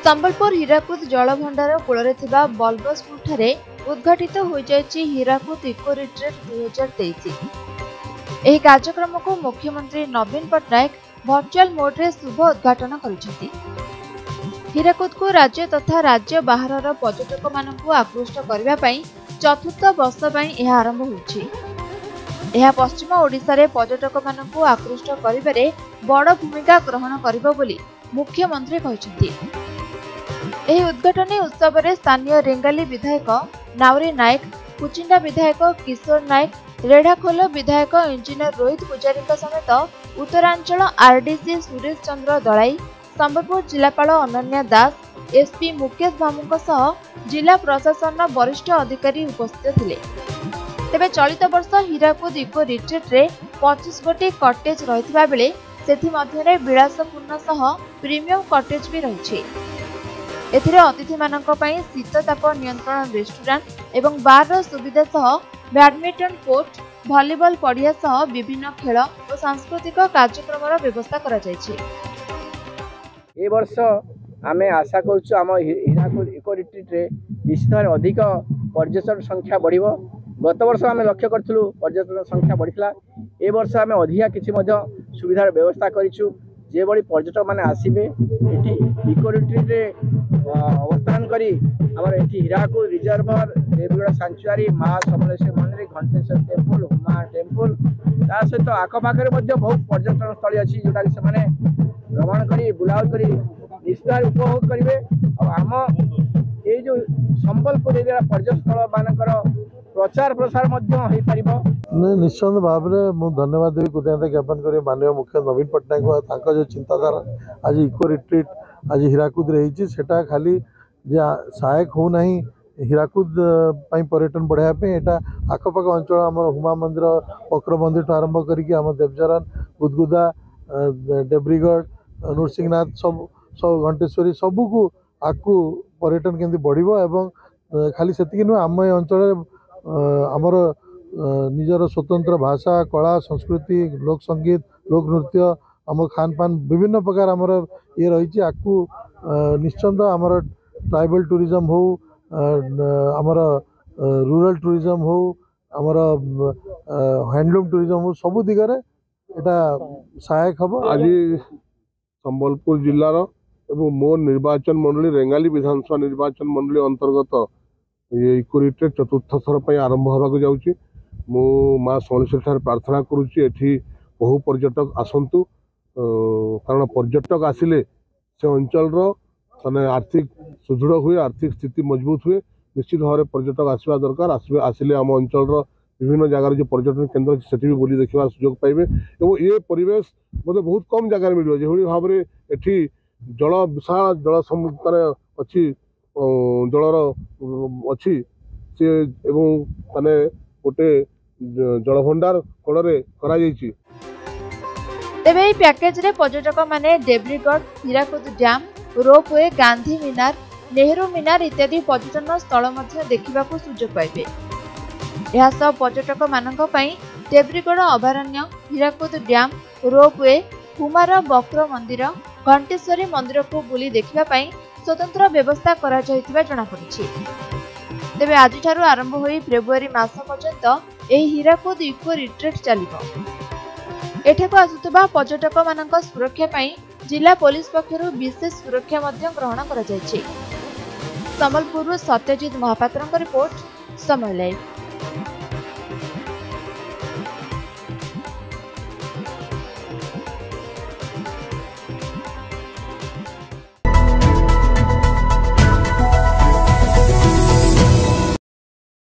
संबलपुर हीराकुद जलभंडार कूल बल्बसपुर उद्घाटित हो हीराकुद इको रिट्रीट 2023। यह कार्यक्रम को मुख्यमंत्री नवीन पट्टनायक वर्चुअल मोड्रे शुभ उद्घाटन कर हीराकुद को राज्य तथा राज्य बाहर पर्यटक मानक आकृष्ट करने चतुर्थ वर्ष यह आरंभ हो पश्चिम ओडिशा रे पर्यटक मानक आकृष्ट करिबारे बड़ भूमिका ग्रहण करिबो बोली मुख्यमंत्री कहछथि। एही उद्घाटन उत्सव रे स्थानीय रेंगाली विधायक नावरी नायक, कुचिंडा विधायक किशोर नायक, रेढ़ाखोल विधायक इंजीनियर रोहित पुजारी समेत उत्तरांचल आरडीसी सुरेश चंद्र दलाई, संबलपुर जिलापाल अनन्या दास, एसपी मुकेश भामु सह जिला प्रशासन वरिष्ठ अधिकारी उपस्थित थिले। तेबे चलित वर्ष हीराकुद इको रिट्रीट रे 25 गोटी कटेज रहितबा बेले सेथि मध्यरे विलासपूर्ण सह प्रीमियम कटेज भी रहिछि। एथिरे अतिथि मानक पई शीतताप नियंत्रण रेस्टोरेंट एवं बार रो सुविधा सह बैडमिंटन कोर्ट, वॉलीबॉल पड़िया सह विभिन्न खेल और सांस्कृतिक कार्यक्रम व्यवस्था करा जायछि। ए वर्ष आमे आशा करछु आम हीराकुद इको रिट्रीट रे निश्चित अधिक पर्यटन संख्या बढ़िबो। गत वर्ष आम लक्ष्य करूँ पर्यटन संख्या बढ़िला। ए वर्ष आम अधिका किसी सुविधार व्यवस्था करूँ जे बड़ी पर्यटक मैंने आसबे ये इको रिट्रीट रे अवस्थान करी आमर ये हीराकुद रिजर्वर, देवगढ़ सांचुरी, माँ समलेश्वरी मंदिर, घंटेश्वर टेम्पल, हुमा टेम्पल ता सहित आखपाखे बहुत पर्यटन स्थली अच्छी जोटा कि से भ्रमण कर बुलाउल कर निश्चित उपभोग करेंगे। आम ये जो संबलपुर एरिया पर्यटन स्थल मानकर प्रचार प्रसार निश्चित भाव में धन्यवाद देवी कृतज्ञता ज्ञापन कर माननीय मुख्य नवीन पट्टनायक जो चिंताधारा आज इको रिट्रीट आज हीराकुद रही सेटा खाली सहायक हो नहीं हीराकुद पर्यटन बढ़ाई यहाँ आखपाख अंचल आम हुमा मंदिर, वक्र मंदिर ठूँ आरंभ करके देवचरण, गुदगुदा, देब्रीगढ़, नृसिंहनाथ सब घंटेश्वरी सबको आकु पर्यटन केमती बढ़िबो एवं खाली सेतिक नुह आम अंचल आमर निजर स्वतंत्र भाषा, कला, संस्कृति, लोक संगीत, लोक नृत्य, आम खान पान विभिन्न प्रकार आमर ये रही आकु निश्चिंत आमर ट्राइबल टूरिज्म हो, आमर रूरल टूरिज्म हो, आमर हैंडलूम टूरिज्म हो, सबु दिगरे एटा सहायक हम। आज संबलपुर जिलार एवं मोर निर्वाचन मंडली रेंगाली विधानसभा निर्वाचन मंडली अंतर्गत ये इको रिट्रीट चतुर्थ थर पर आरंभ होगा जाऊँगी। मु माँ समलेश्वरी प्रार्थना करुच्ची एठी बहु पर्यटक आसतु कारण पर्यटक आसिले से अंचल माने आर्थिक सुदृढ़ हुए, आर्थिक स्थिति मजबूत हुए। निश्चित भाव में पर्यटक आसवा दरकार। आसिले आम अंचल विभिन्न जगार जो पर्यटन केन्द्र अच्छे भी बुली देखा सुजोग पाइबे और ये परिवेश मतलब बहुत कम जगार मिले जो भाव में एठी जल विशाल जल समुद्र अच्छी जलर अच्छी से एवं माने गोटे जलभंडार कड़े करा जायछि। तेबे एही पैकेज रे पर्यटक माने देब्रीगढ़, हीराकुद डैम, रोपवे, गांधी मीनार, नेहरू मीनार इत्यादि पर्यटन स्थल मध्य देखिबाकू सुजोग पाइबे। यह सब पर्यटक मानक पई देब्रीगढ़ अभयारण्य, हीराकुद डैम, रोपवे, हुमार वक्र मंदिर, घंटेश्वरी मंदिर को बुली देखिबा पई स्वतंत्र व्यवस्था करा जायतिबा जणा पड़िछि। तेबे आज ठारू आरंभ होई फेब्रुआरी मास पर्यंत एही हीराकुद इको रिट्रीट चलिबो। एठाको आसुतबा पर्यटक मानक सुरक्षा पई जिला पुलिस पक्षरु विशेष सुरक्षा मध्य ग्रहण करा जायछि। संबलपुर सत्यजित महापात्रଙ୍କ रिपोर्ट, समय लाइव।